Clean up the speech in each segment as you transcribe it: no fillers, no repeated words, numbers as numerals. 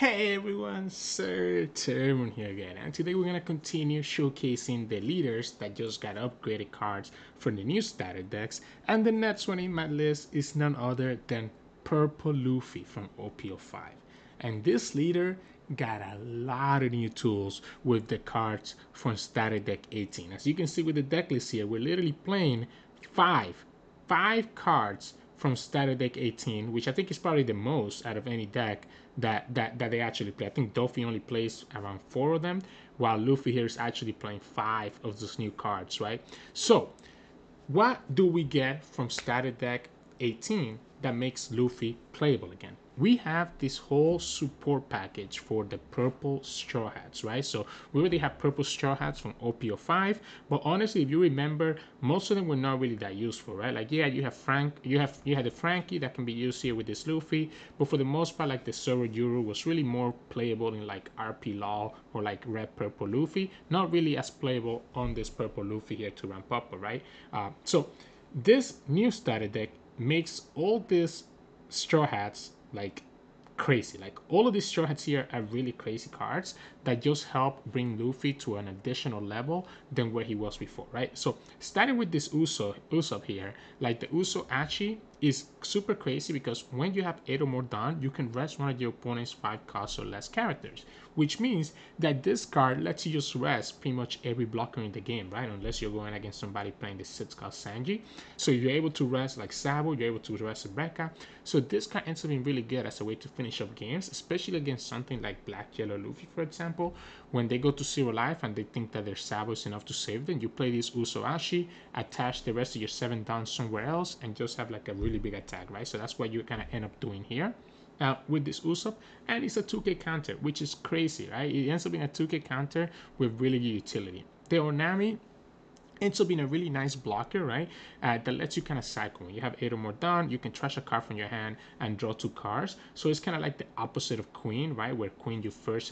Hey everyone, Sir Termon here again, and today we're gonna continue showcasing the leaders that just got upgraded cards from the new starter decks. And the next one in my list is none other than Purple Luffy from OPO5. And this leader got a lot of new tools with the cards from starter deck 18. As you can see with the deck list here, we're literally playing five five cards from starter deck 18, which I think is probably the most out of any deck that they actually play. I think Doffy only plays around 4 of them, while Luffy here is actually playing 5 of those new cards, right? So, what do we get from starter deck 18 that makes Luffy playable again? We have this whole support package for the purple straw hats, right? So we already have purple straw hats from OPO5, but honestly, if you remember, most of them were not really that useful, right? Like, yeah, you had the Frankie that can be used here with this Luffy, but for the most part, like the Zoro Yuru was really more playable in like RP Law or like Red Purple Luffy, not really as playable on this purple Luffy here to ramp up, right? So this new starter deck makes all these straw hats like crazy. Like all of these straw hats here are really crazy cards that just help bring Luffy to an additional level than where he was before, right? So starting with this Usopp here, like the Uso Achi is super crazy because when you have 8 or more done, you can rest one of your opponent's 5 cost or less characters, which means that this card lets you just rest pretty much every blocker in the game, right? Unless you're going against somebody playing the 6 cost Sanji. So you're able to rest like Sabo, you're able to rest Rebecca. So this card ends up being really good as a way to finish up games, especially against something like Black Yellow Luffy, for example. When they go to 0 life and they think that their Sabo is enough to save them, you play this Usoashi, attach the rest of your 7 down somewhere else, and just have like a really big attack, right? So that's what you kind of end up doing here. With this Usopp, and it's a 2k counter, which is crazy, right? It ends up being a 2k counter with really good utility. The Onami ends up being a really nice blocker, right? That lets you kind of cycle. When you have 8 or more down, you can trash a card from your hand and draw 2 cards. So it's kind of like the opposite of Queen, right? Where Queen you first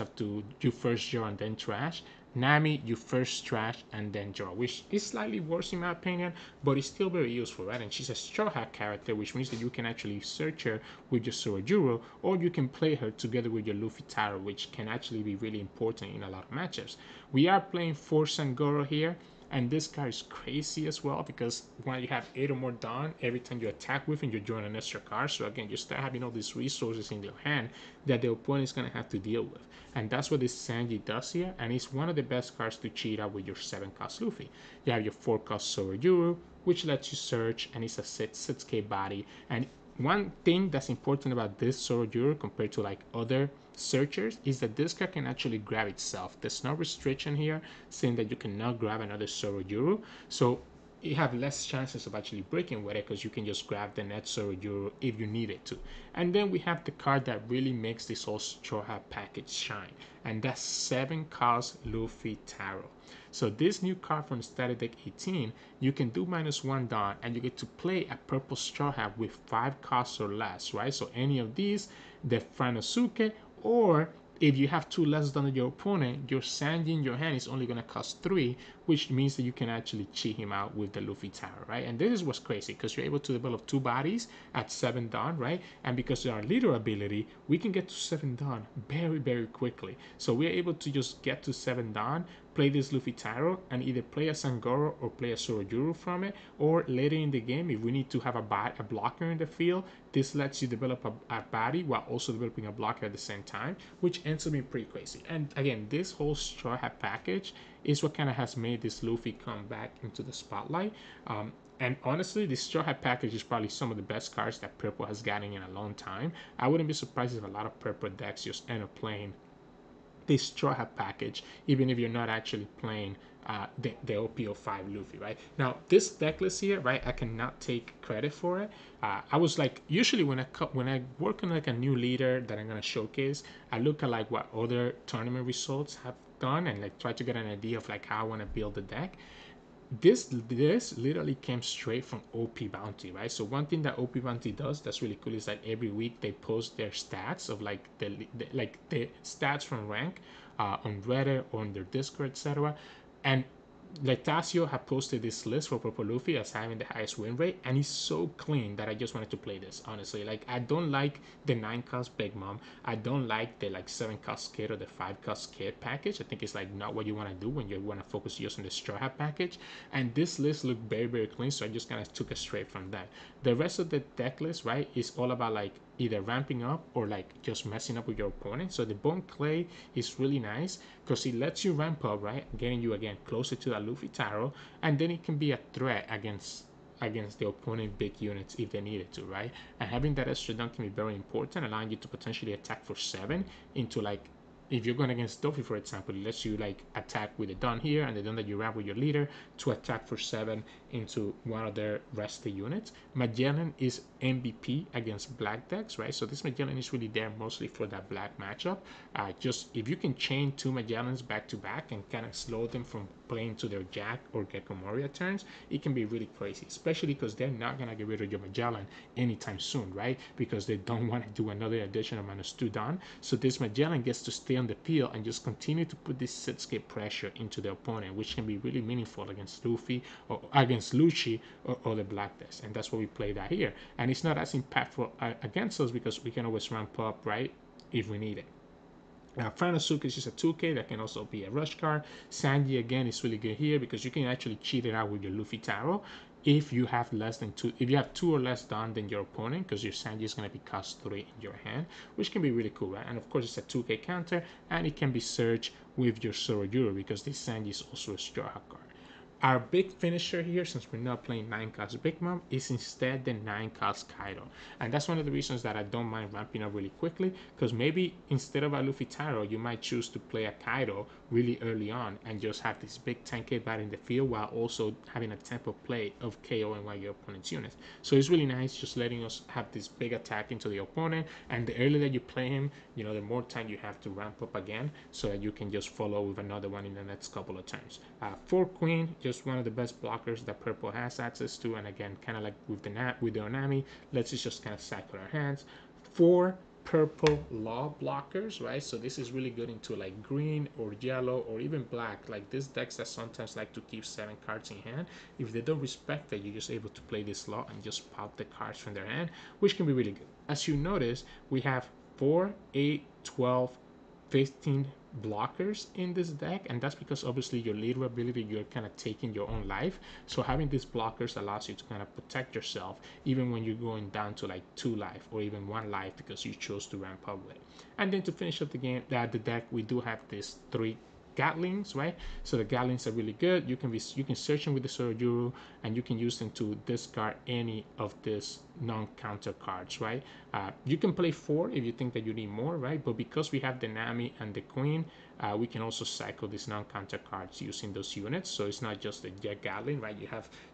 draw and then trash. Nami, you first trash and then draw, which is slightly worse in my opinion, but it's still very useful, right? And she's a Straw Hat character, which means that you can actually search her with your Sorojuro, or you can play her together with your Luffy Taro, which can actually be really important in a lot of matchups. We are playing for Sangoro here, and this card is crazy as well because when you have 8 or more done, every time you attack with him, you're drawing an extra card. So again, you start having all these resources in your hand that the opponent is going to have to deal with. And that's what this Sanji does here. And it's one of the best cards to cheat out with your 7 cost Luffy. You have your 4 cost Sorojuru, which lets you search, and it's a 6k body. And one thing that's important about this Sorojuru compared to like other searchers is that this card can actually grab itself. There's no restriction here saying that you cannot grab another Sorojuru. So you have less chances of actually breaking with it because you can just grab the next Sorojuru if you need it to. And then we have the card that really makes this whole Straw Hat package shine, and that's 7 cost Luffy Taro. So this new card from starter deck 18, you can do -1 down and you get to play a purple Straw Hat with 5 costs or less, right? So any of these, the Franosuke, or if you have 2 less than your opponent, your Sanji in your hand is only going to cost 3, which means that you can actually cheat him out with the Luffy Tower, right? And this is what's crazy because you're able to develop 2 bodies at 7 dawn, right? And because of our leader ability, we can get to 7 dawn very, very quickly. So we're able to just get to 7 dawn, play this Luffy Taro, and either play a Sangoro or play a Sorojuru from it, or later in the game, if we need to have a blocker in the field, this lets you develop a body while also developing a blocker at the same time, which ends up being pretty crazy. And again, this whole Straw Hat package is what kind of has made this Luffy come back into the spotlight. And honestly, this Straw Hat package is probably some of the best cards that Purple has gotten in a long time. I wouldn't be surprised if a lot of Purple decks just end up playing this Straw Hat package, even if you're not actually playing the OPO5 Luffy, right? Now, this deck list here, right, I cannot take credit for it. I was like, usually when I work on like a new leader that I'm gonna showcase, I look at like what other tournament results have done and like try to get an idea of like how I want to build the deck. This literally came straight from OP Bounty, right? So one thing that OP Bounty does that's really cool is that every week they post their stats of like the stats from rank on Reddit or on their Discord, etc. And Letasio had posted this list for Purple Luffy as having the highest win rate, and it's so clean that I just wanted to play this, honestly. Like, I don't like the 9 cost Big Mom. I don't like the like 7 cost kit or the 5 cost kit package. I think it's like not what you want to do when you want to focus just on the Straw Hat package. And this list looked very, very clean, so I just kind of took it straight from that. The rest of the deck list, right, is all about like either ramping up or like just messing up with your opponent. So the Bone Clay is really nice because it lets you ramp up, right, getting you again closer to that Luffy Taro, and then it can be a threat against the opponent big units if they needed to, right? And having that extra dunk can be very important, allowing you to potentially attack for 7 into like, if you're going against Doffy, for example, it lets you like attack with the Don here and the Don that you wrap with your leader to attack for 7 into one of their rested units. Magellan is MVP against black decks, right? So this Magellan is really there mostly for that black matchup. Just if you can chain 2 Magellans back to back and kind of slow them from playing to their Jack or Gecko Moria turns, it can be really crazy, especially because they're not going to get rid of your Magellan anytime soon, right? Because they don't want to do another addition of -2 Don. So this Magellan gets to stay on the field and just continue to put this setscape pressure into the opponent, which can be really meaningful against Luffy or against Lucci or the Black Death. And that's what we played out here. And it's not as impactful against us because we can always ramp up, right, if we need it. Franosuke is just a 2K that can also be a rush card. Sanji again is really good here because you can actually cheat it out with your Luffy Taro if you have less than 2, if you have 2 or less done than your opponent, because your Sanji is going to be cost 3 in your hand, which can be really cool, right? And of course it's a 2K counter, and it can be searched with your Sorojuro because this Sanji is also a Straw Hat card. Our big finisher here, since we're not playing 9 cost Big Mom, is instead the 9 cost Kaido. And that's one of the reasons that I don't mind ramping up really quickly, because maybe instead of a Luffy Taro, you might choose to play a Kaido really early on and just have this big 10k bat in the field while also having a tempo play of KOing one of your opponent's units. So it's really nice just letting us have this big attack into the opponent, and the earlier that you play him, you know, the more time you have to ramp up again so that you can just follow with another one in the next couple of turns. For Queen, just one of the best blockers that Purple has access to, and again, kind of like with the Onami, lets us just kind of cycle our hands. 4 purple law blockers, right? So this is really good into like green or yellow or even black, like these decks that sometimes like to keep 7 cards in hand. If they don't respect that, you're just able to play this law and just pop the cards from their hand, which can be really good. As you notice, we have 4, 8, 12, 15 blockers in this deck, and that's because obviously your leader ability, you're kind of taking your own life, so having these blockers allows you to kind of protect yourself even when you're going down to like 2 life or even 1 life because you chose to ramp up with it. And then to finish up the game, the deck, we do have these 3 Gatlings, right? So the Gatlings are really good. You can search them with the Sorojuro, and you can use them to discard any of these non-counter cards, right? You can play 4 if you think that you need more, right? But because we have the Nami and the Queen, we can also cycle these non-counter cards using those units. So it's not just the Jet Gatling, right?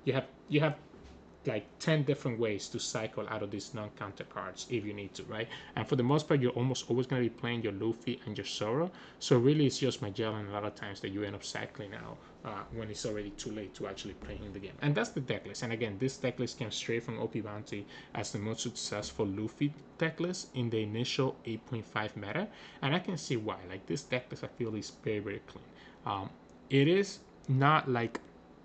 You have like 10 different ways to cycle out of these non-counter cards if you need to, right? And for the most part, you're almost always going to be playing your Luffy and your Zoro. So really, it's just Magellan a lot of times that you end up cycling out when it's already too late to actually play in the game. And that's the deck list. And again, this deck list came straight from OP Bounty as the most successful Luffy deck list in the initial 8.5 meta. And I can see why. Like, this deck list, I feel, is very, very clean. It is not like,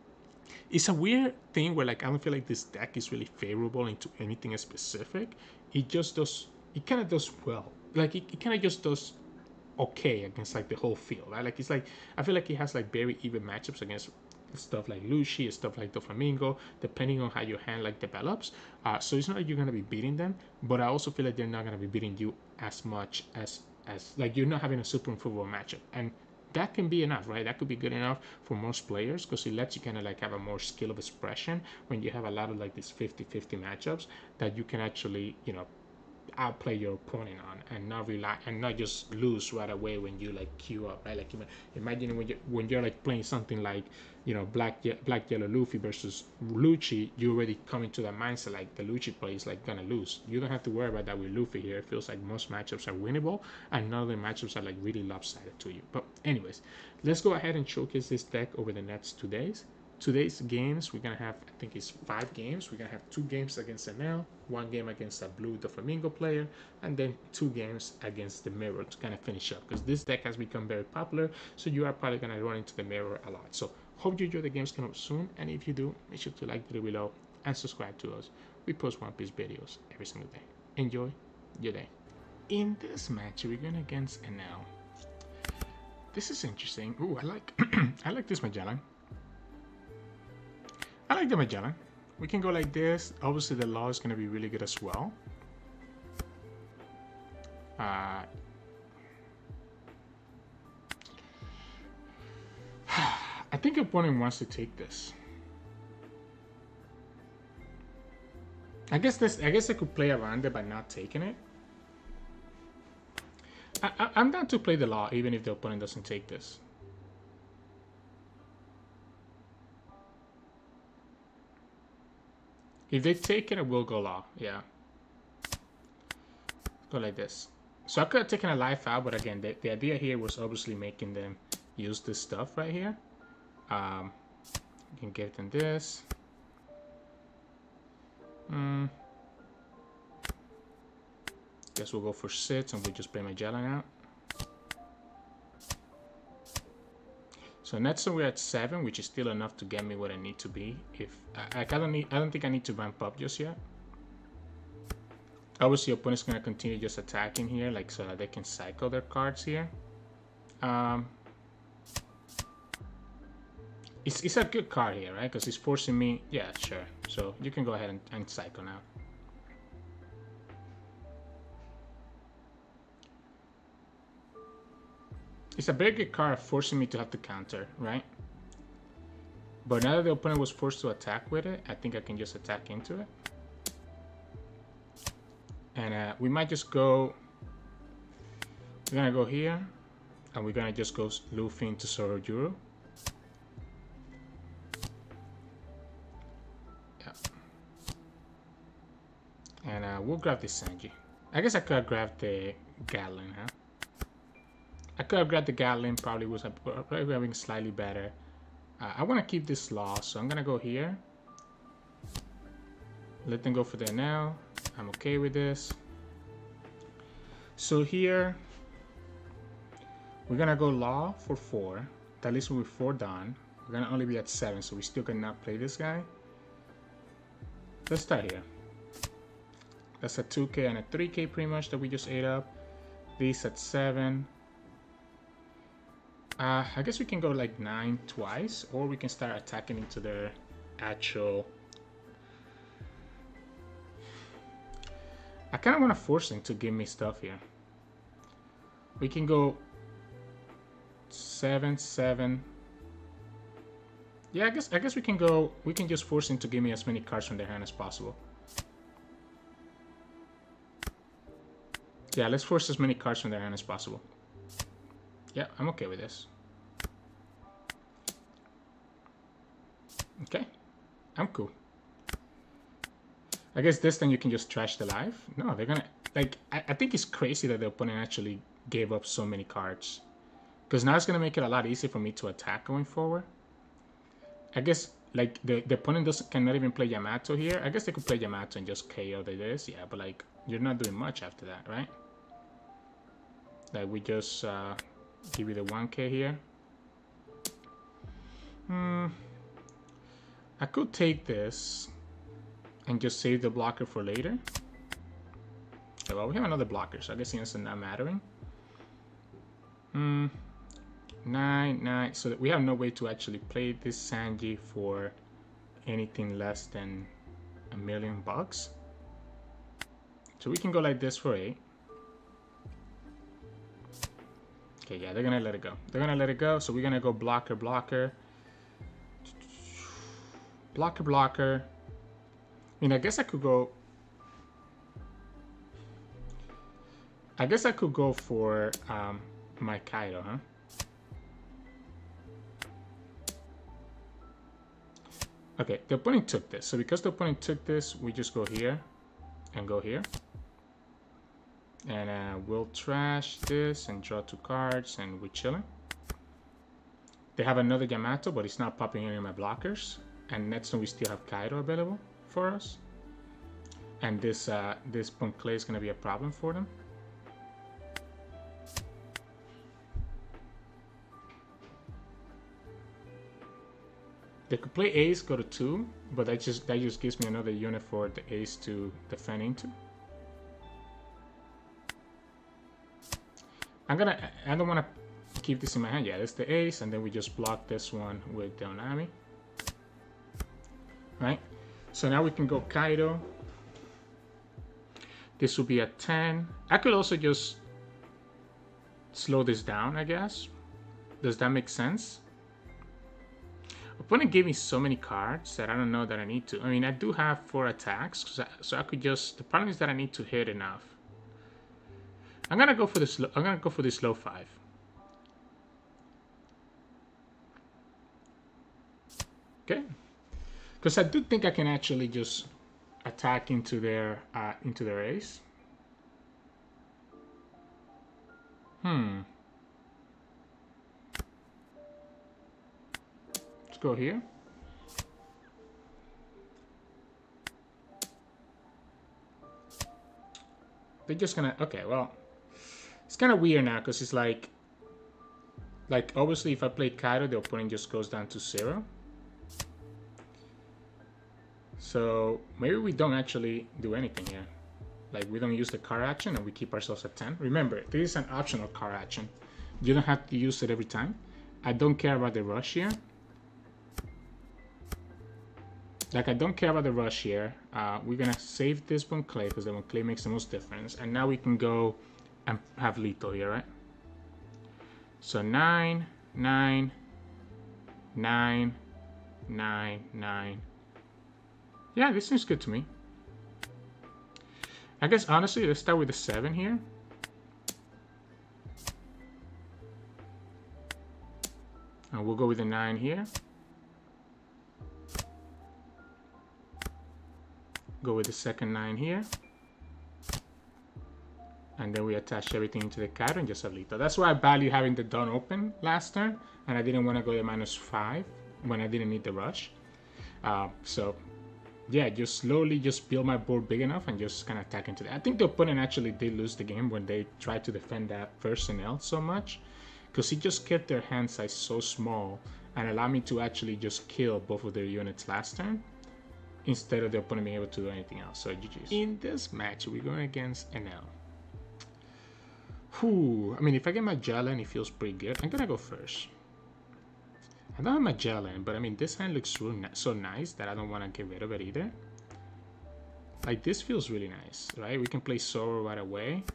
it's a weird thing where like I don't feel like this deck is really favorable into anything specific. It just does, it kind of does well. Like it kind of just does okay against like the whole field, right? Like it's like, I feel like it has like very even matchups against stuff like Lucci, stuff like Doflamingo, depending on how your hand like develops. So it's not like you're gonna be beating them, but I also feel like they're not gonna be beating you as much as like you're not having a super improvable matchup. And that can be enough, right? That could be good enough for most players because it lets you kind of like have a more skill of expression when you have a lot of like these 50-50 matchups that you can actually, you know, outplay your opponent on and not rely and not just lose right away when you like queue up, right? Like imagine when you're like playing something like, you know, black yellow Luffy versus Lucci, you already come into that mindset like the Lucci play is like gonna lose. You don't have to worry about that with Luffy here. It feels like most matchups are winnable and none of the matchups are like really lopsided to you. But anyways, let's go ahead and showcase this deck over the next 2 days. Today's games, we're gonna have, I think it's 5 games. We're gonna have 2 games against Enel, 1 game against a blue Doflamingo player, and then 2 games against the Mirror to kind of finish up because this deck has become very popular, so you are probably gonna run into the Mirror a lot. So Hope you enjoy the games coming up soon, and if you do, make sure to like the video below and subscribe to us. We post One Piece videos every single day. Enjoy your day. In this match, we're going against Enel. This is interesting. Ooh, I like I like this Magellan. I like the Magellan. We can go like this. Obviously, the law is going to be really good as well. I think opponent wants to take this. I guess I could play around it by not taking it. I'm down to play the law even if the opponent doesn't take this. If they take it, I will go law. Yeah. Go like this. So I could have taken a life out, but again, the idea here was obviously making them use this stuff right here. You can give them this. Guess we'll go for 6 and we'll just play Magellan out. So next we're at 7, which is still enough to get me what I need to be. If I don't think I need to ramp up just yet. Obviously, opponent's gonna continue just attacking here, like so that they can cycle their cards here. It's a good card here, right? Because it's forcing me. Yeah, sure. So you can go ahead and cycle now. It's a very good card forcing me to have to counter, right? But now that the opponent was forced to attack with it, I think I can just attack into it. And we might just go... We're gonna go here, and we're gonna just go Luffy into Sorojuro. Yeah. And we'll grab this Sanji. I guess I could have grabbed the Gatling, huh? I could have grabbed the Gatling, probably having slightly better. I want to keep this law, so I'm gonna go here. Let them go for the Enel. I'm okay with this. So here, we're gonna go law for 4. That leaves me with 4 done. We're gonna only be at 7, so we still cannot play this guy. Let's start here. That's a 2k and a 3k pretty much that we just ate up. These at 7. I guess we can go like 9 twice, or we can start attacking into their actual... I kind of want to force him to give me stuff here. We can go 7, 7. Yeah, I guess we can go. We can just force him to give me as many cards from their hand as possible. Yeah, let's force as many cards from their hand as possible. Yeah, I'm okay with this. Okay, I'm cool. I guess this time you can just trash the life. No, they're gonna... Like, I think it's crazy that the opponent actually gave up so many cards. Because now it's gonna make it a lot easier for me to attack going forward. I guess, like, the opponent cannot even play Yamato here. I guess they could play Yamato and just KO this. Yeah, but, like, you're not doing much after that, right? Like, we just give you the 1k here. I could take this and just save the blocker for later. Okay, well, we have another blocker, so I guess it's not mattering. 9, 9. So that we have no way to actually play this Sanji for anything less than $1,000,000. So we can go like this for 8. Okay, yeah, they're gonna let it go. They're gonna let it go, so we're gonna go blocker, blocker. Blocker, blocker. I mean, I guess I could go... I guess I could go for my Kaido, huh? Okay, the opponent took this. So because the opponent took this, we just go here and go here. And we'll trash this and draw 2 cards and we're chilling. They have another Yamato, but it's not popping any of my blockers. And next time we still have Kaido available for us. And this Bon Clay is going to be a problem for them. They could play ace, go to 2, but that just gives me another unit for the ace to defend into. I don't want to keep this in my hand. Yeah, it's the ace, and then we just block this one with the Onami. Right? So now we can go Kaido. This will be a 10. I could also just slow this down, I guess. Does that make sense? Opponent gave me so many cards that I don't know that I need to. I mean, I do have 4 attacks, so I could just. The problem is that I need to hit enough. I'm gonna go for this. I'm gonna go for this low 5. Okay, because I do think I can actually just attack into their ace. Let's go here. They're just gonna. Okay, well, it's kind of weird now because it's like obviously if I play Kaido, the opponent just goes down to 0. So maybe we don't actually do anything here. Like we don't use the card action and we keep ourselves at 10. Remember, this is an optional card action. You don't have to use it every time. I don't care about the rush here. Like I don't care about the rush here. We're gonna save this Von Clay because the Von Clay makes the most difference. And now we can go and have lethal here, right? So 9, 9, 9, 9, 9. Yeah, this seems good to me. I guess honestly, let's start with the 7 here. And we'll go with the 9 here. Go with the second 9 here. And then we attach everything to the card and just have lethal. That's why I value having the Dawn open last turn. And I didn't want to go to -5 when I didn't need the rush. So yeah, just slowly just build my board big enough and just kind of attack into that. I think the opponent actually did lose the game when they tried to defend that personnel so much. Because he just kept their hand size so small and allowed me to actually just kill both of their units last turn, instead of the opponent being able to do anything else. So GG's. In this match, we're going against NL. I mean, if I get Magellan, it feels pretty good. I'm gonna go first. I don't have Magellan, but I mean, this hand looks so nice that I don't want to get rid of it either. Like, this feels really nice, right? We can play Zoro right away.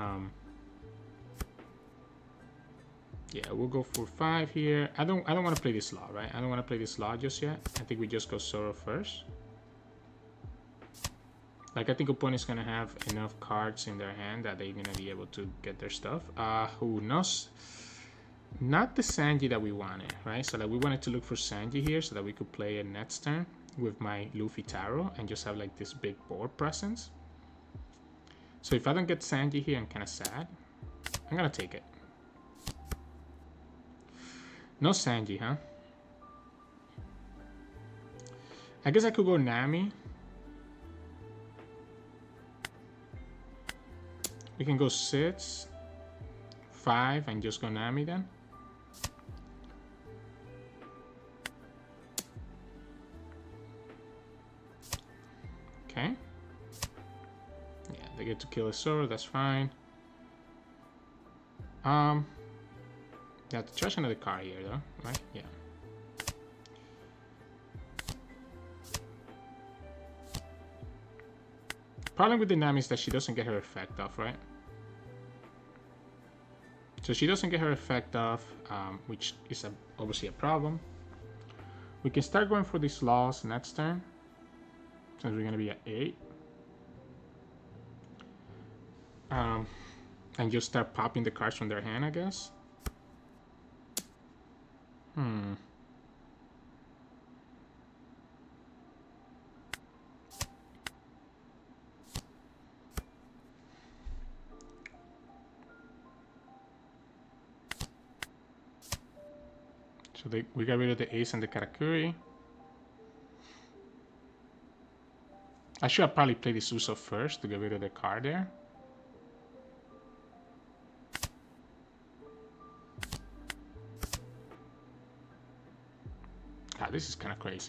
Yeah, we'll go for 5 here. I don't want to play this law, right? I don't want to play this law just yet. I think we just go Zoro first. Like, I think opponent's gonna have enough cards in their hand that they're gonna be able to get their stuff. Who knows? Not the Sanji that we wanted, right? So like we wanted to look for Sanji here so that we could play a next turn with my Luffy Taro and just have like this big board presence. So if I don't get Sanji here, I'm kind of sad. I'm gonna take it. No Sanji, huh? I guess I could go Nami. We can go 6, 5, and just go Nami then. Okay. Yeah, they get to kill a Zoro, that's fine. Yeah, to trash another card here though, right? Yeah. Problem with the Nami is that she doesn't get her effect off, right? So she doesn't get her effect off, which is obviously a problem. We can start going for these laws next turn, since we're gonna be at 8. And just start popping the cards from their hand, I guess. So we got rid of the ace and the Karakuri. I should have probably played this Usopp first to get rid of the card there. God, this is kind of crazy.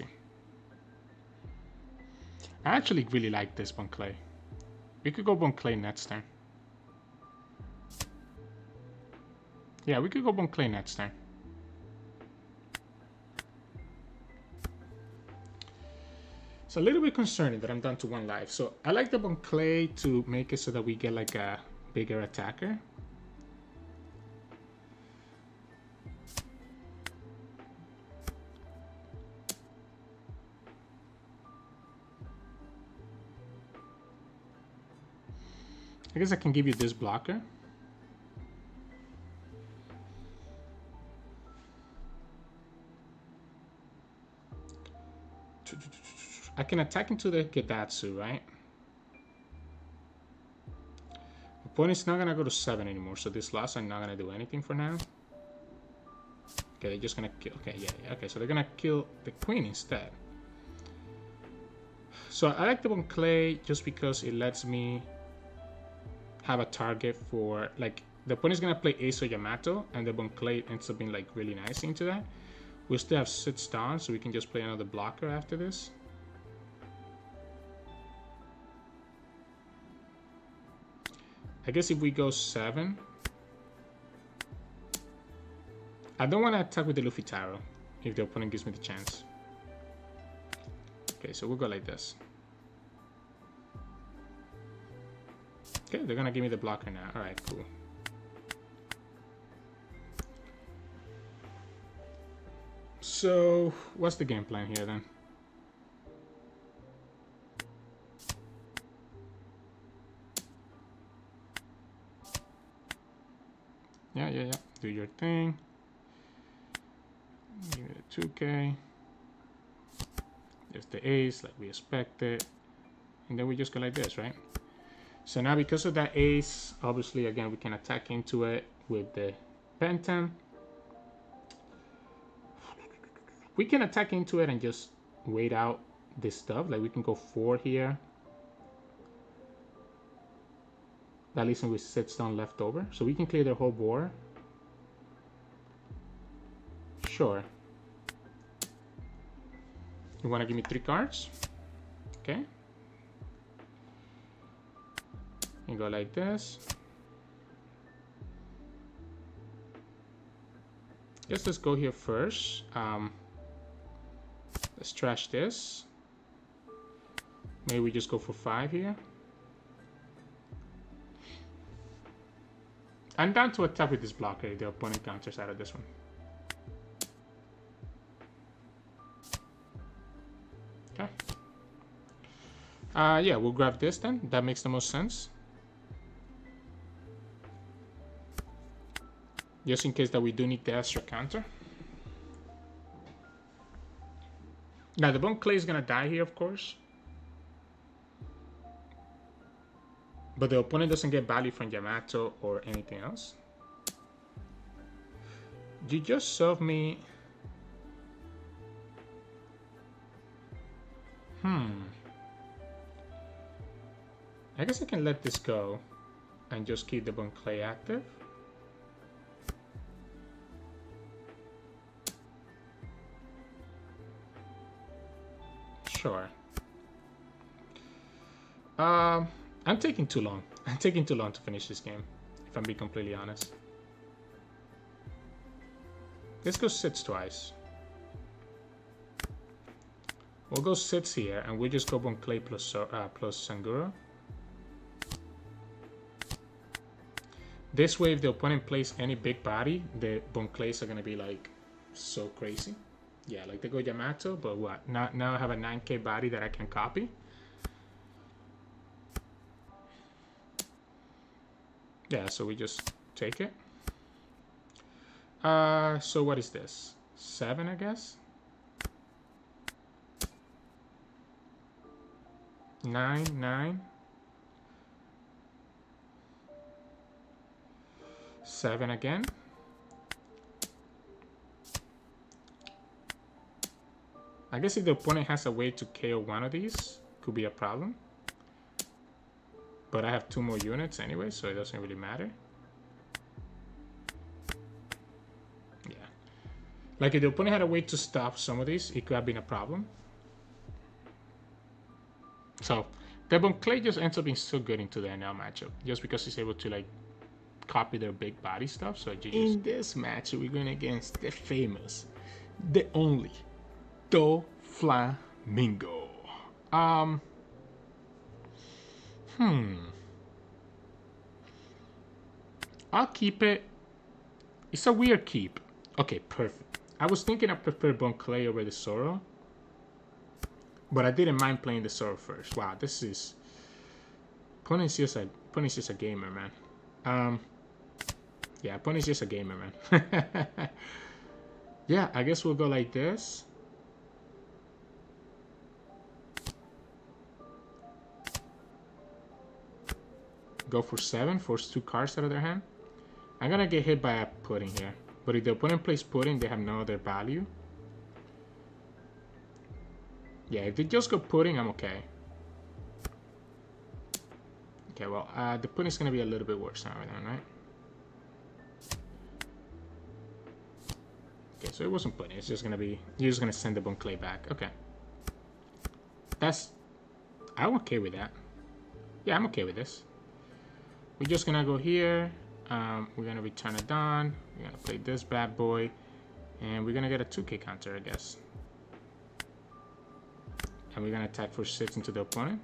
I actually really like this Bon Clay. We could go Bon Clay next turn. Yeah, we could go Bon Clay next turn. It's a little bit concerning that I'm down to 1 life. So I like the Bon Clay to make it so that we get like a bigger attacker. I guess I can give you this blocker. I can attack into the Gedatsu, right? Opponent's not gonna go to 7 anymore, so this loss I'm not gonna do anything for now. Okay, they're just gonna kill. Okay, yeah, okay, so they're gonna kill the queen instead. So I like the Bon Clay just because it lets me have a target for, like, the opponent's gonna play Ace or Yamato, and the Bon Clay ends up being like really nice into that. We still have sits down, so we can just play another blocker after this. I guess if we go 7, I don't want to attack with the Luffy Taro if the opponent gives me the chance. Okay, so we'll go like this. Okay, they're gonna give me the blocker now. All right, cool. So what's the game plan here then? Yeah. Do your thing. Give it a 2K. There's the ace, like we expected. And then we just go like this, right? So now because of that ace, obviously, again, we can attack into it with the Phantom. We can attack into it and just wait out this stuff. Like we can go 4 here. That leaves him with sits down left over. So we can clear their whole board. Sure. You want to give me 3 cards? Okay. You go like this. Let's go here first. Let's trash this. Maybe we just go for 5 here. I'm down to attack with this blocker if the opponent counters out of this one. Okay. Yeah, we'll grab this then. That makes the most sense. Just in case that we do need the extra counter. Now the Bon Clay is gonna die here, of course. But the opponent doesn't get value from Yamato or anything else. You just solved me. I guess I can let this go and just keep the Bon Clay active. Sure. I'm taking too long. I'm taking too long to finish this game, if I'm being completely honest. Let's go sits twice. We'll go sits here, and we'll just go Bon Clay plus Sanguro. This way, if the opponent plays any big body, the Bon Clays are gonna be like so crazy. Yeah, like they go Yamato, but what? Now I have a 9K body that I can copy. Yeah, so we just take it. So what is this? 7, I guess? 9. 7 again. I guess if the opponent has a way to KO one of these, could be a problem. But I have 2 more units anyway, so it doesn't really matter. Yeah. Like if the opponent had a way to stop some of these, it could have been a problem. So Devon Clay just ends up being so good into the NL matchup just because he's able to like copy their big body stuff. So in this match, we're going against the famous, the only, Do Flamingo. I'll keep it. It's a weird keep. Okay, perfect. I was thinking I prefer Bon Clay over the Zoro, but I didn't mind playing the Zoro first. Wow, this is... Opponent's just a gamer, man. Yeah, opponent's just a gamer, man. Yeah, I guess we'll go like this. Go for 7, force 2 cards out of their hand. I'm gonna get hit by a pudding here. But if the opponent plays pudding, they have no other value. Yeah, if they just go pudding, I'm okay. Okay, well, the pudding's gonna be a little bit worse now, right? Okay, so it wasn't pudding. It's just gonna be... You're just gonna send the Bon Clay back. Okay. I'm okay with that. Yeah, I'm okay with this. We're just gonna go here. We're gonna return a Dawn. We're gonna play this bad boy. And we're gonna get a 2K counter, I guess. And we're gonna attack for 6 into the opponent.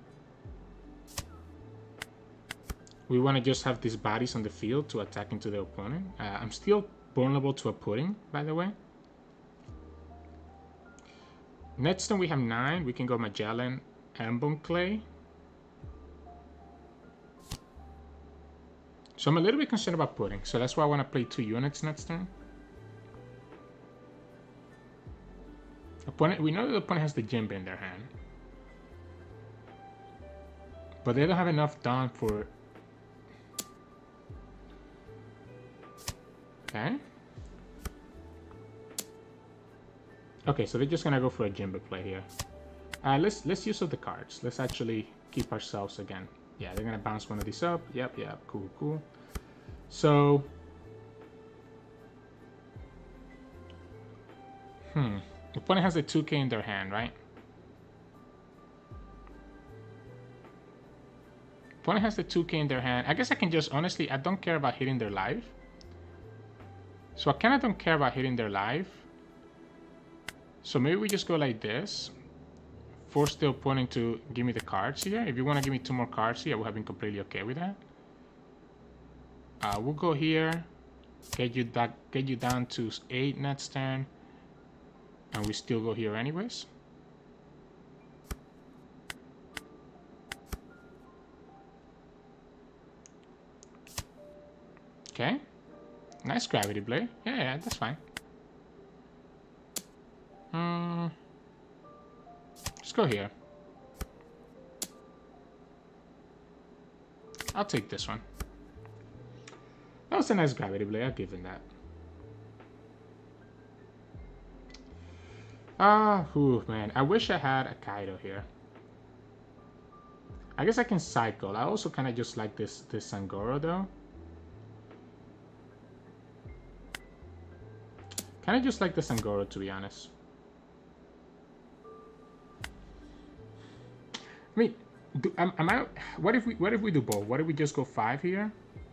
We wanna just have these bodies on the field to attack into the opponent. I'm still vulnerable to a pudding, by the way. Next turn we have 9. We can go Magellan and Bon Clay. So I'm a little bit concerned about pudding. So that's why I want to play 2 units next turn. Opponent, we know that the opponent has the Jinbe in their hand. But they don't have enough Dawn for... Okay. Okay, so they're just gonna go for a Jinbe play here. Let's use up the cards. Let's actually keep ourselves again. Yeah, they're gonna bounce one of these up. Yep, cool. So, the opponent has a 2K in their hand, right? Opponent has the 2K in their hand. I guess I can just, honestly, I don't care about hitting their life. So I kind of don't care about hitting their life. So maybe we just go like this. Force the opponent to give me the cards here. If you want to give me 2 more cards here, I would have been completely okay with that. We'll go here, get you down to 8 next turn, and we still go here anyways. Okay, nice gravity blade. Yeah, that's fine. Let's go here. I'll take this one. That was a nice gravity blade, I'll give him that. Ooh, man. I wish I had a Kaido here. I guess I can cycle. I also kind of just like this Sangoro, though. Kind of just like the Sangoro, to be honest. I mean, what if we do both? What if we just go 5 here?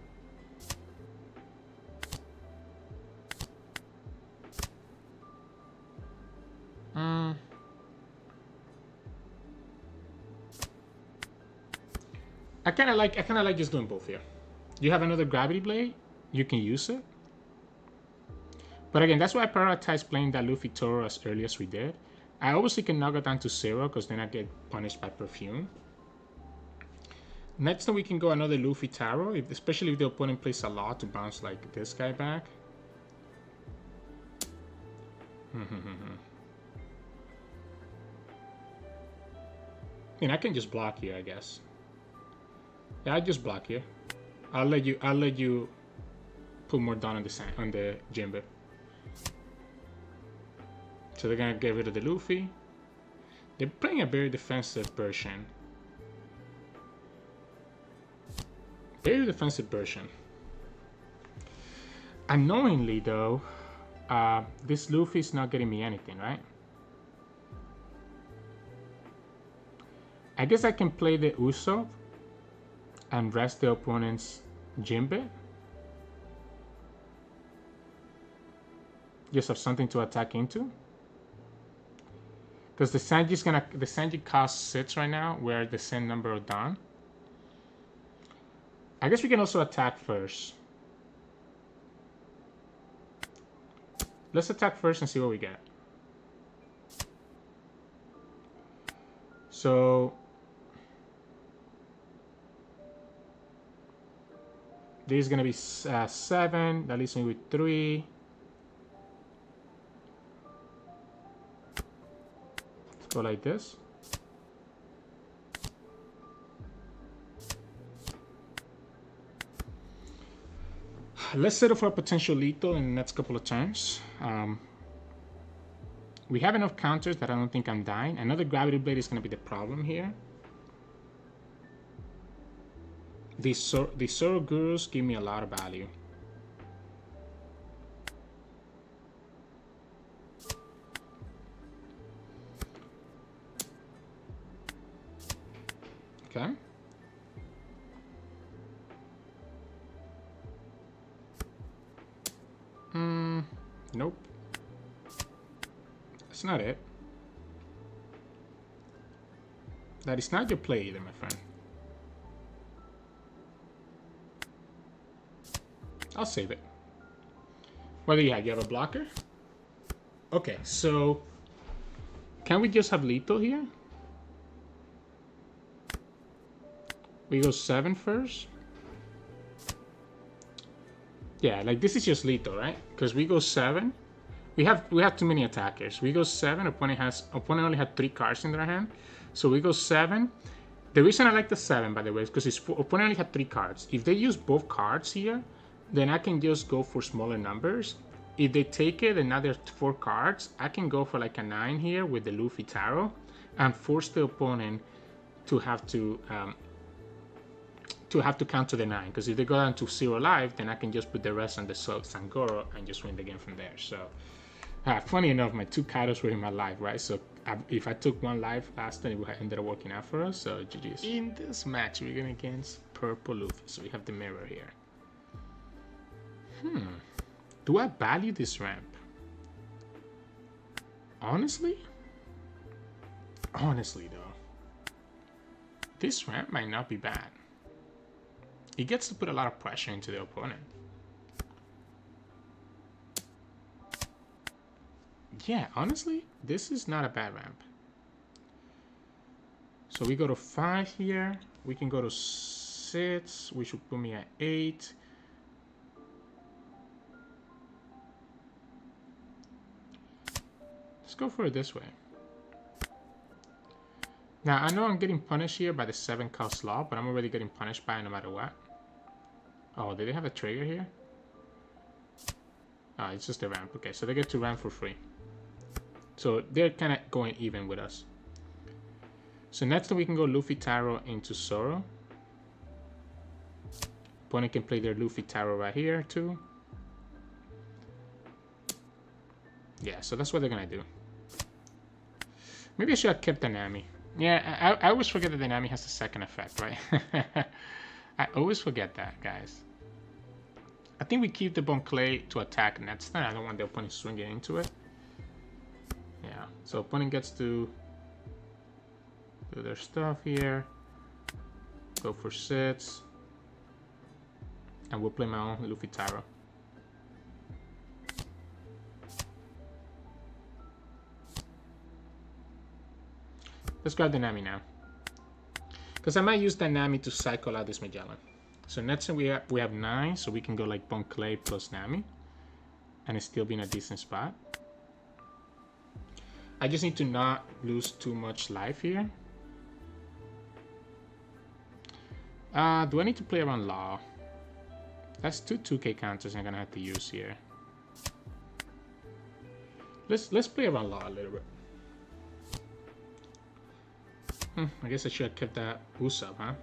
I kind of like just doing both here. You have another gravity blade, you can use it. But again, that's why I prioritize playing that Luffy Toro as early as we did. I obviously can knock it down to 0 because then I get punished by Perfume. Next time we can go another Luffy Taro, especially if the opponent plays a lot to bounce like this guy back. I mean, I can just block here, I guess. Yeah, I'll just block here. I'll let you put more down on the Jinbe. So they're gonna get rid of the Luffy. They're playing a very defensive version. Very defensive version. Annoyingly though, This Luffy is not getting me anything, right? I guess I can play the Usopp and rest the opponent's Jinbe. Just have something to attack into. Because the Sanji costs 6 right now. We're at the same number of Dawn. I guess we can also attack first. Let's attack first and see what we get. So this is gonna be 7. That leaves me with 3. Let's go like this. Let's settle for a potential lethal in the next couple of turns. We have enough counters that I don't think I'm dying. Another Gravity Blade is going to be the problem here. These Zoro Gurus give me a lot of value. Okay. Nope. That's not it. That is not your play either, my friend. I'll save it. What do you have? You have a blocker? Okay, so can we just have lethal here? We go 7 first. Yeah, like this is just lethal, right? Because we go 7. We have too many attackers. We go 7. Opponent only had 3 cards in their hand. So we go 7. The reason I like the 7, by the way, is because his opponent only had 3 cards. If they use both cards here, then I can just go for smaller numbers. If they take it and now there's 4 cards, I can go for like a 9 here with the Luffy Taro and force the opponent to have to counter the 9. Because if they go down to 0 life, then I can just put the rest on the Sangoro and just win the game from there. So, funny enough, my 2 Kaidos were in my life, right? So if I took 1 life last time, it would have ended up working out for us. So GG's. In this match, we're going against Purple Luffy. So we have the mirror here. Do I value this ramp? Honestly, though, this ramp might not be bad. It gets to put a lot of pressure into the opponent. Yeah, honestly, this is not a bad ramp. So we go to 5 here. We can go to 6, which would put me at 8. Let's go for it this way. Now, I know I'm getting punished here by the 7 cost law, but I'm already getting punished by it no matter what. Oh, did they have a trigger here? Oh, it's just a ramp. Okay, so they get to ramp for free. So they're kind of going even with us. So next we can go Luffy Taro into Zoro. Opponent can play their Luffy Taro right here too. Yeah, so that's what they're gonna do. Maybe I should have kept the Nami. Yeah, I always forget that the Nami has a second effect, right? I always forget that, guys. I think we keep the Bon Clay to attack next time. I don't want the opponent swinging into it. Yeah, so opponent gets to do their stuff here. Go for 6. And we'll play my own Luffy Taro. Let's grab the Nami now. Because I might use that Nami to cycle out this Magellan. So next we have 9, so we can go like Bon Clay plus Nami. And it's still be in a decent spot. I just need to not lose too much life here. Do I need to play around Law? That's 2 2K counters I'm gonna have to use here. Let's play around Law a little bit. I guess I should have kept that Usopp, huh?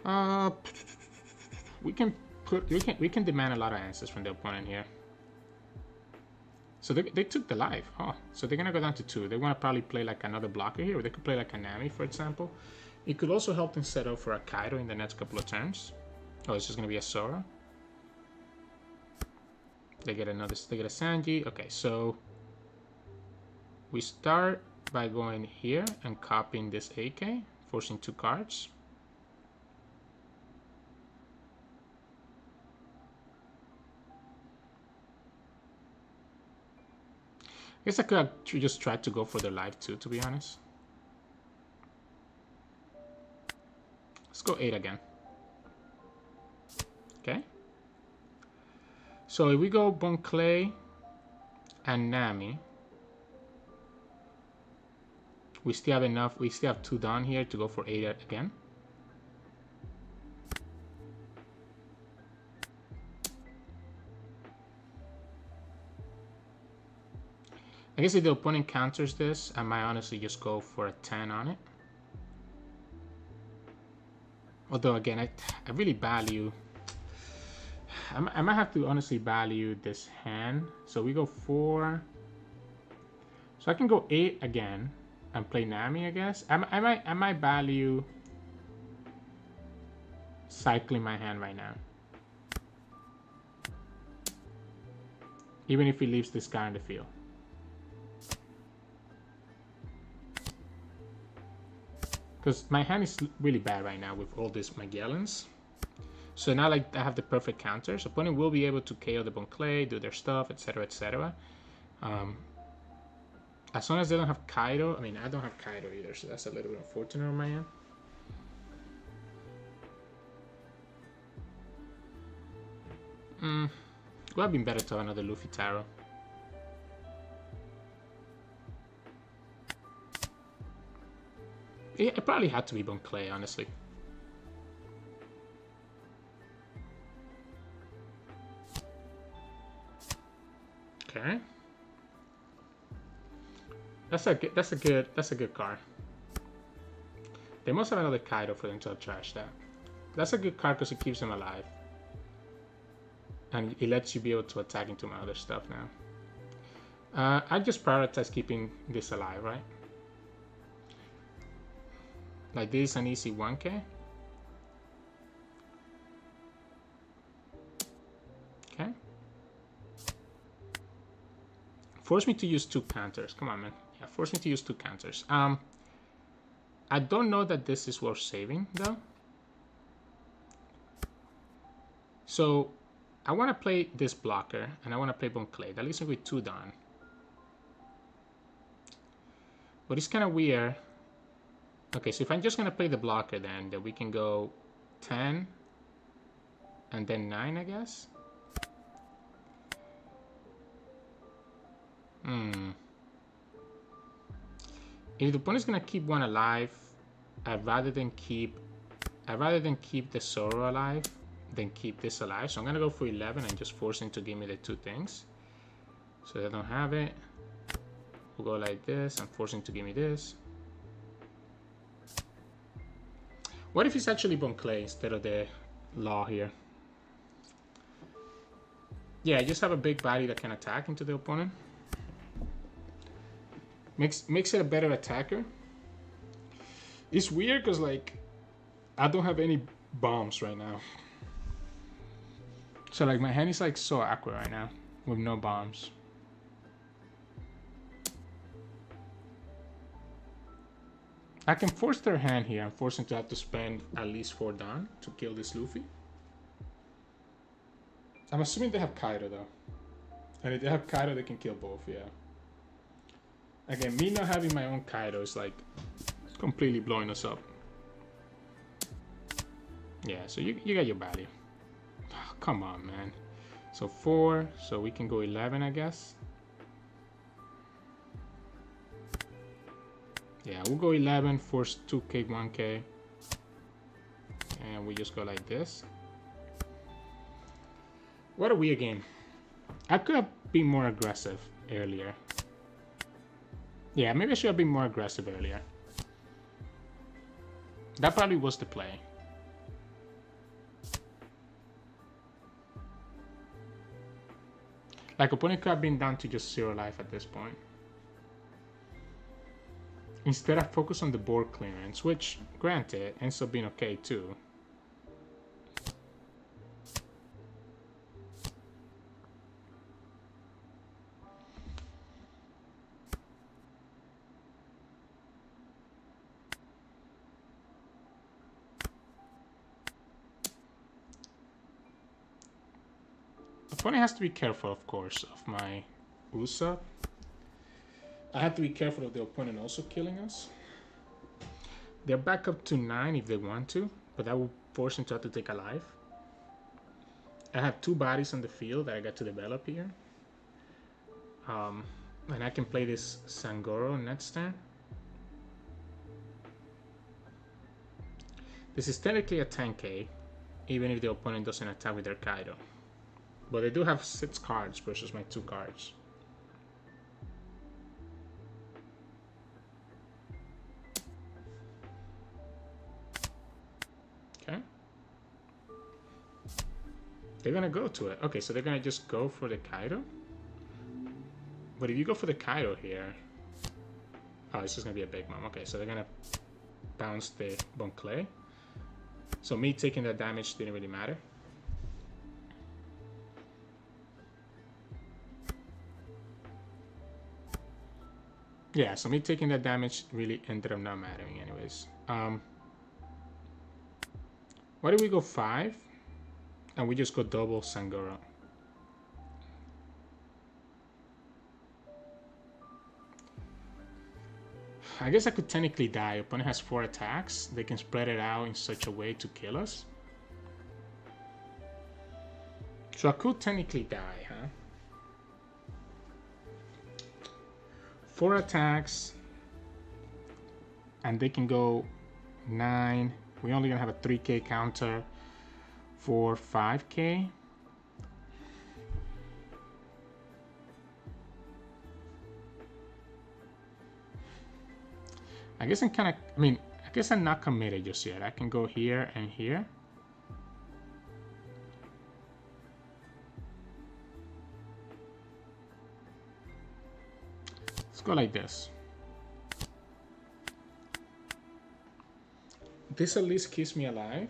Uh, we can demand a lot of answers from the opponent here. So they took the life. Oh, so they're gonna go down to 2. They want to probably play like another blocker here, or they could play like a Nami, for example. It could also help them set up for a Kaido in the next couple of turns. Oh, it's just gonna be a Sora. They get a Sanji. Okay, so we start by going here and copying this AK, forcing 2 cards. I guess I could have just tried to go for the life too, to be honest. Let's go 8 again. Okay. So if we go Bon Clay and Nami, we still have enough. We still have 2 down here to go for 8 again. I guess if the opponent counters this, I might honestly just go for a 10 on it. Although again, I really value. I might have to honestly value this hand. So we go 4. So I can go 8 again and play Nami, I guess. I might value cycling my hand right now. Even if he leaves this guy on the field. Because my hand is really bad right now with all these Magellans. So now like I have the perfect counters. Opponent will be able to KO the Bon Clay, do their stuff, etc, etc. As long as they don't have Kaido. I mean, I don't have Kaido either, so that's a little bit unfortunate on my end. Would have been better to have another Luffy Taro. It probably had to be Bon Clay, honestly. Okay. That's a good card. They must have another Kaido for them to trash that. That's a good card because it keeps them alive. And it lets you be able to attack into my other stuff now. I just prioritize keeping this alive, right? Like this is an easy 1k. Okay. Force me to use 2 counters. Come on, man. Yeah, force me to use 2 counters. I don't know that this is worth saving, though. So, I want to play this blocker, and I want to play Bon Clay. That leaves me with 2 down. But it's kind of weird. Okay, so if I'm just going to play the blocker, then we can go 10 and then 9, I guess. If the opponent's going to keep 1 alive, I'd rather than keep the Zoro alive than keep this alive. So I'm going to go for 11 and just force him to give me the 2 things. So they don't have it. We'll go like this and force him to give me this. What if it's actually Bon Clay instead of the Law here? Yeah, just have a big body that can attack into the opponent. Makes it a better attacker. It's weird because like I don't have any bombs right now. So like my hand is like so awkward right now with no bombs. I can force their hand here and force them to have to spend at least 4 down to kill this Luffy. I'm assuming they have Kaido though. And if they have Kaido, they can kill both, yeah. Again, me not having my own Kaido is like completely blowing us up. Yeah, so you got your value. Oh, come on, man. So 4, so we can go 11, I guess. Yeah, we'll go 11, force 2k, 1k. And we just go like this. What a weird game. I could have been more aggressive earlier. Yeah, maybe I should have been more aggressive earlier. That probably was the play. Like, opponent could have been down to just 0 life at this point. Instead, I focus on the board clearance, which, granted, ends up being okay too. Opponent has to be careful, of course, of my Usopp. I have to be careful of the opponent also killing us. They're back up to 9 if they want to, but that will force them to have to take a life. I have 2 bodies on the field that I got to develop here. And I can play this Sangoro next turn. This is technically a 10k, even if the opponent doesn't attack with their Kaido. But they do have 6 cards versus my 2 cards. Okay. They're gonna go to it. Okay, so they're gonna just go for the Kaido. But if you go for the Kaido here... Oh, this is gonna be a big mom. Okay, so they're gonna bounce the Bon Clay. So me taking that damage didn't really matter. Yeah, so me taking that damage really ended up not mattering anyways. Why do we go 5? And we just go double Sangoro. I guess I could technically die. Opponent has 4 attacks. They can spread it out in such a way to kill us. So I could technically die, huh? 4 attacks. And they can go 9. We're only gonna have a 3k counter for 5k. I guess I'm kind of, I guess I'm not committed just yet. I can go here and here. Let's go like this. This at least keeps me alive.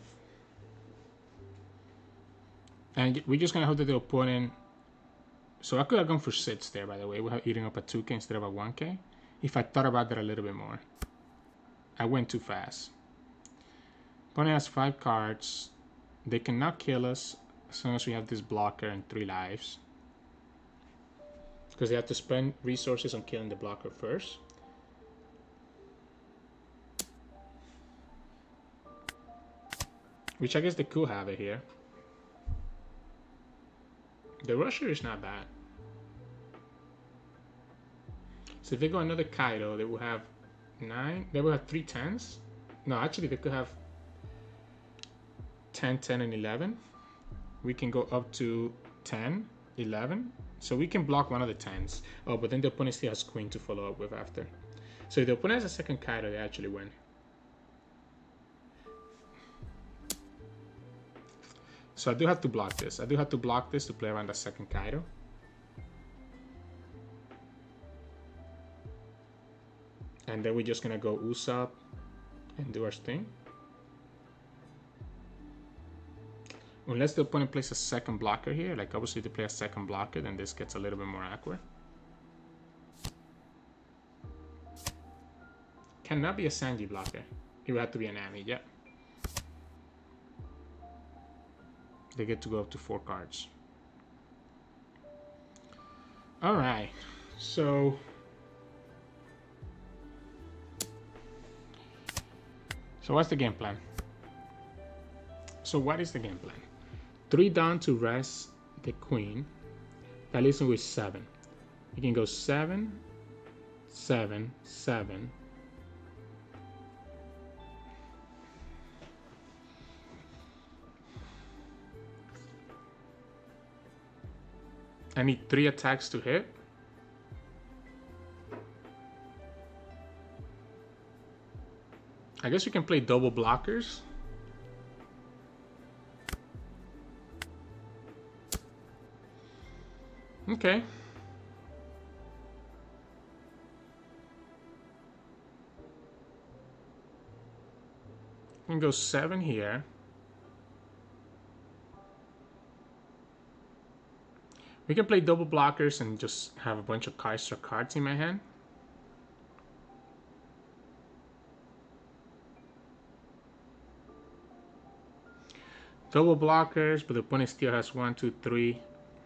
And we're just gonna hope that the opponent... So I could have gone for 6 there, by the way. We have eating up a 2k instead of a 1k. If I thought about that a little bit more. I went too fast. Opponent has 5 cards. They cannot kill us as long as we have this blocker and 3 lives. Because they have to spend resources on killing the blocker first. Which I guess they could have it here. The rusher is not bad. So if they go another Kaido, they will have 9. They will have 3 10s. No, actually they could have 10, 10, and 11. We can go up to 10, 11. So we can block one of the 10s. Oh, but then the opponent still has Queen to follow up with after. So if the opponent has a second Kaido, they actually win. So I do have to block this. I do have to block this to play around the second Kaido. And then we're just gonna go Usopp and do our thing. Unless the opponent plays a second blocker here, like obviously if they play a second blocker, then this gets a little bit more awkward. Cannot be a Sanji blocker. It would have to be an Ami, yeah. They get to go up to 4 cards. Alright, so... So what's the game plan? So what is the game plan? 3 down to rest the Queen. That leaves me with 7. You can go 7, 7, 7. I need 3 attacks to hit. I guess we can play double blockers. Okay. We can go 7 here. We can play double blockers and just have a bunch of Kaiser cards in my hand. Double blockers, but the opponent still has 1, 2, 3.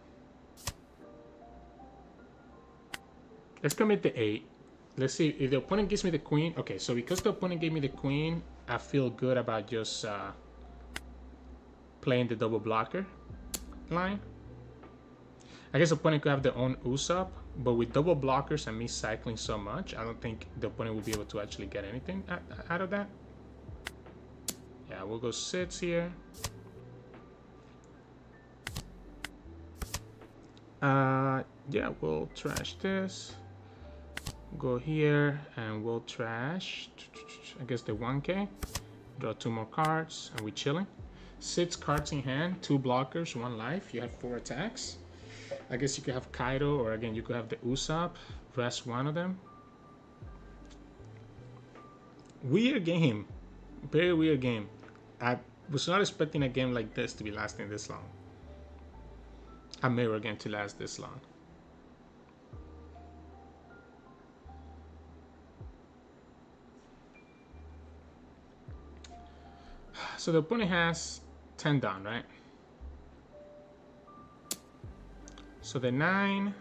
Let's commit the 8. Let's see if the opponent gives me the queen. Okay, so because the opponent gave me the queen, I feel good about just playing the double blocker line. I guess the opponent could have their own Usopp, but with double blockers and me cycling so much, I don't think the opponent will be able to actually get anything out of that. Yeah, we'll go 6 here. Yeah, we'll trash this. Go here and we'll trash, I guess, the 1K. Draw 2 more cards and we're chilling. 6 cards in hand, 2 blockers, 1 life. You have 4 attacks. I guess you could have Kaido, or again, you could have the Usopp. Rest one of them. Weird game. Very weird game. I was not expecting a game like this to be lasting this long. A mirror game to last this long. So the opponent has 10 down, right? So the 9.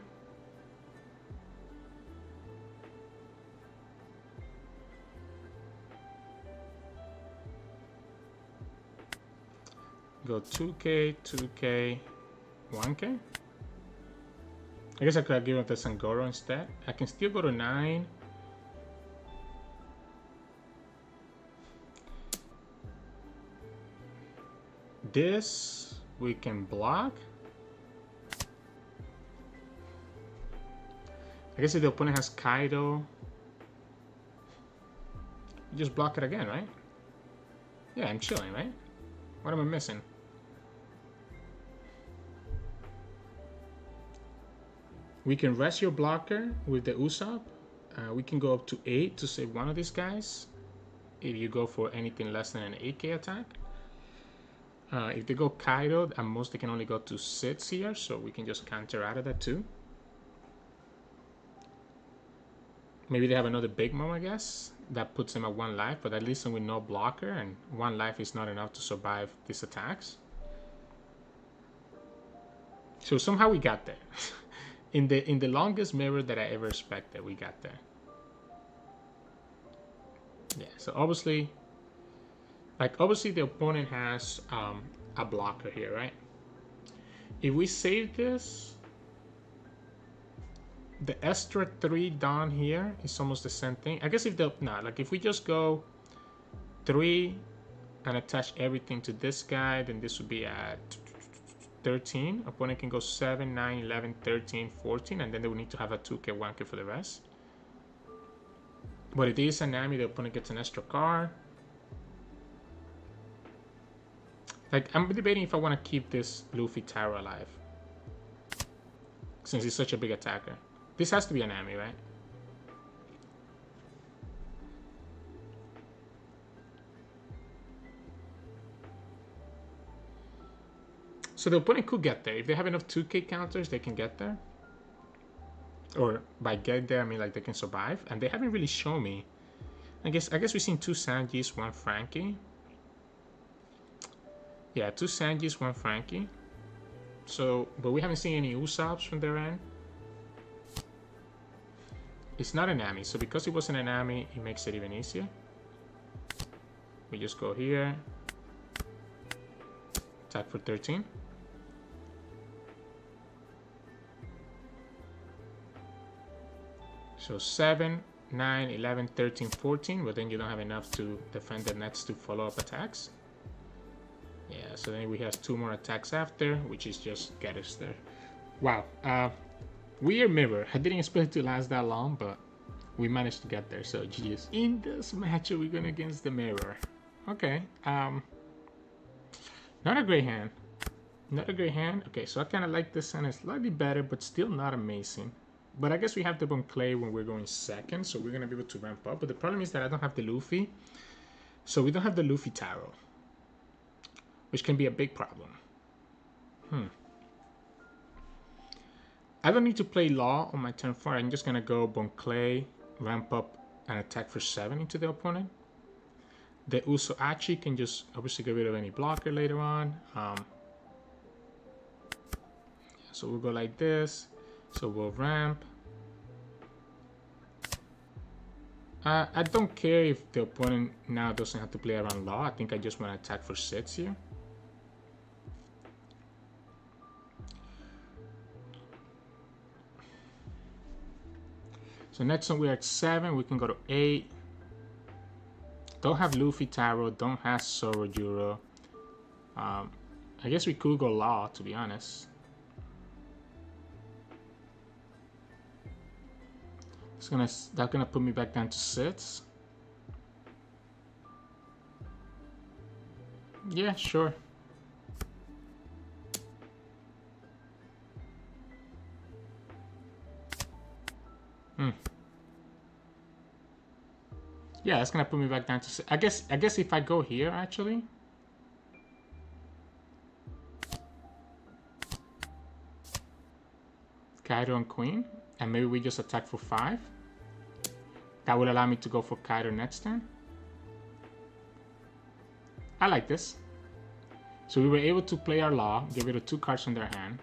Go 2K, 2K, 1K. I guess I could have given it to Sangoro instead. I can still go to 9. This we can block. I guess if the opponent has Kaido, you just block it again, right? Yeah, I'm chilling, right? What am I missing? We can rest your blocker with the Usopp. We can go up to 8 to save one of these guys if you go for anything less than an 8K attack. If they go Kaido, at most they can only go to 6 here, so we can just counter out of that too. Maybe they have another Big Mom, I guess. That puts them at 1 life, but at least with no blocker, and 1 life is not enough to survive these attacks. So somehow we got there. in the longest mirror that I ever expected, we got there. Yeah, so obviously the opponent has a blocker here, right? If we save this, the extra 3 down here is almost the same thing. I guess if we just go 3 and attach everything to this guy, then this would be at 13. Opponent can go 7, 9, 11, 13, 14, and then they will need to have a 2K, 1K for the rest. But if it is an Nami, the opponent gets an extra card. Like, I'm debating if I want to keep this Luffy Taro alive, since he's such a big attacker. This has to be an Nami, right? So the opponent could get there. If they have enough 2K counters, they can get there. Or by get there, I mean like they can survive. And they haven't really shown me. I guess we've seen 2 Sanjis, 1 Frankie. Yeah, 2 Sanjis, 1 Frankie. So, but we haven't seen any Usopps from their end. It's not an Nami, so because it wasn't an Nami, it makes it even easier. We just go here. Attack for 13. So 7, 9, 11, 13, 14, but then you don't have enough to defend the next 2 follow-up attacks. Yeah, so then we have 2 more attacks after, which is just get us there. Wow, weird mirror. I didn't expect it to last that long, but we managed to get there, so GG's. In this match, we're going against the mirror. Okay, not a great hand. Not a great hand. Okay, so I kind of like this hand. It's slightly better, but still not amazing. But I guess we have the Bon Clay when we're going second, so we're going to be able to ramp up. But the problem is that I don't have the Luffy. So we don't have the Luffy Taro, which can be a big problem. I don't need to play Law on my turn 4. I'm just going to go Bon Clay, ramp up, and attack for 7 into the opponent. The Uso Achi can just obviously get rid of any blocker later on. So we'll go like this. So we'll ramp. I don't care if the opponent now doesn't have to play around Law. I think I just want to attack for 6 here. So next one we're at 7. We can go to 8. Don't have Luffy Taro. Don't have Sorojuro. I guess we could go Law, to be honest. That's gonna put me back down to 6. Yeah, sure. Yeah, that's gonna put me back down to 6. I guess if I go here actually. Kaido and Queen, and maybe we just attack for 5. That will allow me to go for Kaido next turn. I like this. So we were able to play our Law, get rid of 2 cards from their hand.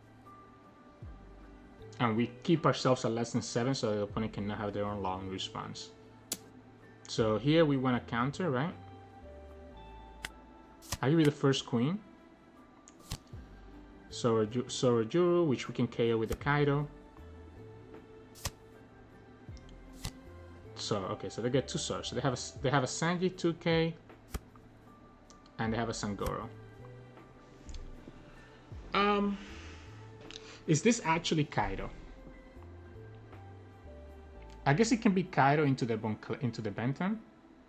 And we keep ourselves at less than 7 so the opponent cannot have their own Law in response. So here we want to counter, right? I'll give you the first Queen. Sorojuro, which we can KO with the Kaido. So okay, so they get 2 Swords. So they have a Sanji 2K, and they have a Sangoro. Is this actually Kaido? I guess it can be Kaido into the Benton,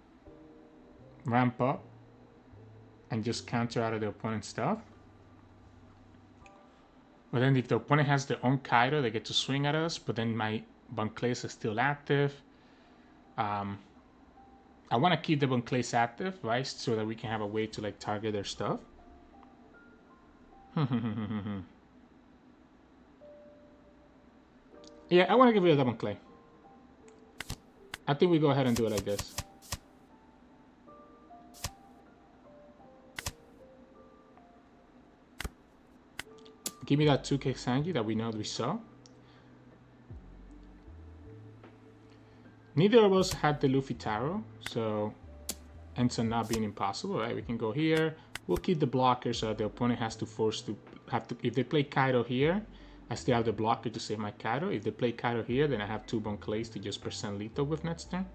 ramp up, and just counter out of the opponent's stuff. But then if the opponent has their own Kaido, they get to swing at us, but then my Bon Clays is still active. I want to keep the Bon Clays active, right? So that we can have a way to like target their stuff. Yeah, I want to get rid of the Bon Clay. I think we go ahead and do it like this. Give me that 2K Sanji that we know we saw. Neither of us had the Luffy Taro, so ends up not being impossible, right? We can go here. We'll keep the blocker so the opponent has to if they play Kaido here, I still have the blocker to save my Kaido. If they play Kaido here, then I have 2 Bon Clays to just percent lethal with next turn.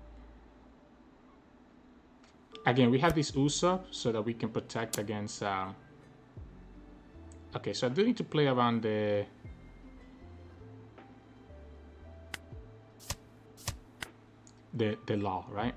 Again, we have this Usopp so that we can protect against... Okay, so I do need to play around the Law, right?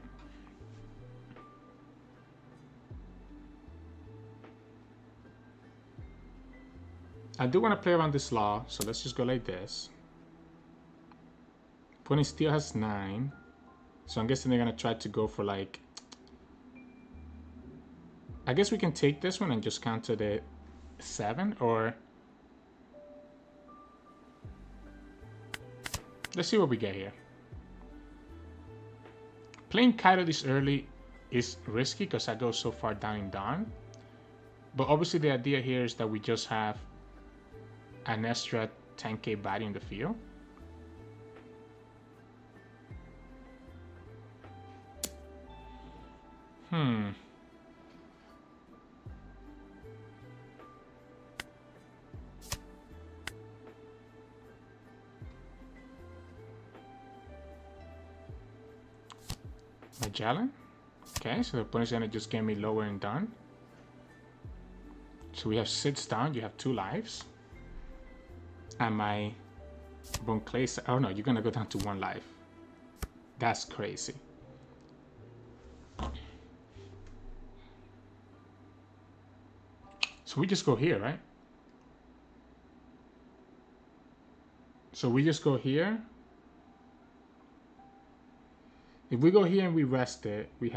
I do want to play around this Law, so let's just go like this. Opponent still has 9, so I'm guessing they're gonna try to go for like... I guess we can take this one and just counter the 7, or... Let's see what we get here. Playing Kaido this early is risky because I go so far down in Dawn. But obviously the idea here is that we just have an extra 10k body in the field. Magellan. Okay, so the opponent's gonna just get me lower and done. So we have 6 down, you have 2 lives. And my Bon Clay, oh no, you're gonna go down to 1 life. That's crazy. So we just go here, right? So we just go here. If we go here and we rest it, we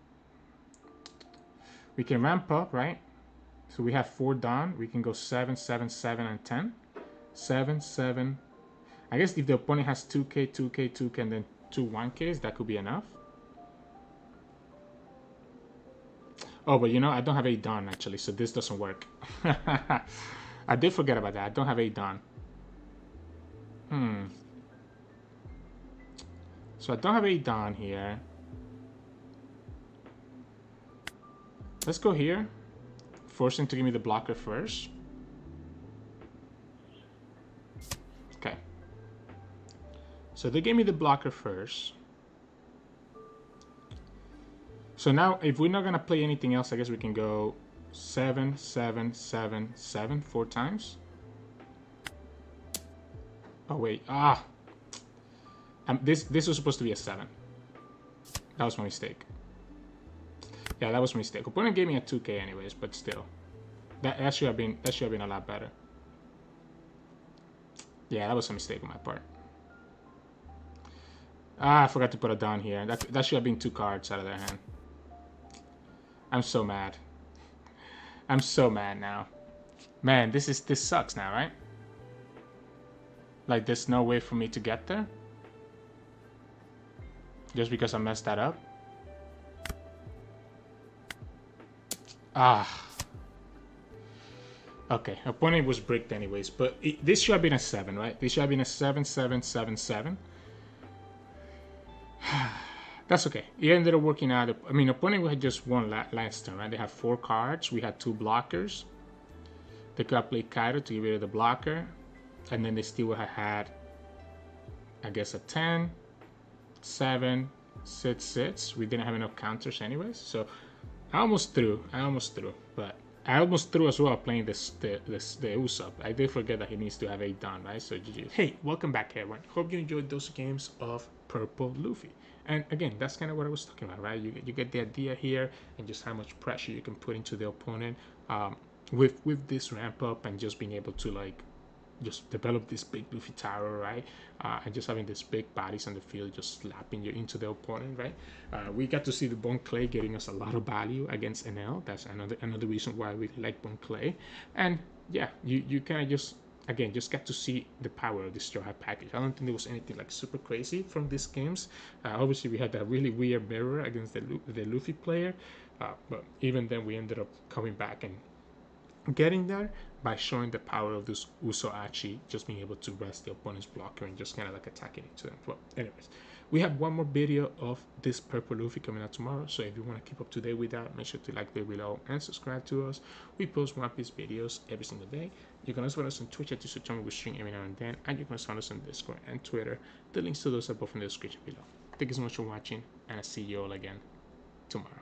can ramp up, right? So we have 4 done. We can go 7, 7, 7, and 10. 7, 7. I guess if the opponent has 2k, 2k, 2k, and then 2 1ks, that could be enough. Oh, but you know, I don't have 8 done actually, so this doesn't work. I did forget about that. I don't have 8 done. So I don't have 8 done here. Let's go here. Force him to give me the blocker first. Okay. So they gave me the blocker first. So now, if we're not gonna play anything else, I guess we can go 7, 7, 7, 7 4 times. Oh wait, this was supposed to be a 7. That was my mistake. Yeah, that was my mistake. Opponent gave me a 2k anyways, but still, that should have been a lot better. Yeah, that was a mistake on my part. I forgot to put it down here. That should have been 2 cards out of their hand. I'm so mad. I'm so mad now. Man, this sucks now, right? Like, there's no way for me to get there? Just because I messed that up? Okay, opponent was bricked anyways, but this should have been a 7, right? This should have been a 7, 7, 7, 7. That's okay. It ended up working out. I mean, opponent had just won last turn, right? They have 4 cards. We had 2 blockers. They could have played Kaido to get rid of the blocker. And then they still would have had, I guess, a 10, 7, 6, 6. We didn't have enough counters anyways. So I almost threw. But I almost threw as well playing the Usopp. I did forget that he needs to have 8 done, right? So GG. Hey, welcome back everyone. Hope you enjoyed those games of Purple Luffy. And again, that's kind of what I was talking about, right? You get the idea here, and just how much pressure you can put into the opponent with this ramp up, and just being able to like just develop this big Luffy tower, right? And just having these big bodies on the field just slapping you into the opponent, right? We got to see the Bon Clay getting us a lot of value against NL. That's another reason why we like Bon Clay. And yeah, you kind of just, again, just got to see the power of this Straw Hat package. I don't think there was anything like super crazy from these games. Obviously, we had that really weird mirror against the Luffy player, but even then, we ended up coming back and getting there by showing the power of this Usoachi, just being able to rest the opponent's blocker and just kind of like attacking into them. Well, anyways, we have one more video of this Purple Luffy coming out tomorrow, so if you want to keep up to date with that, make sure to like the video below and subscribe to us. We post One Piece videos every single day. You can also find us on Twitch at Channel. We stream every now and then, and you can also find us on Discord and Twitter. The links to those are both in the description below. Thank you so much for watching, and I'll see you all again tomorrow.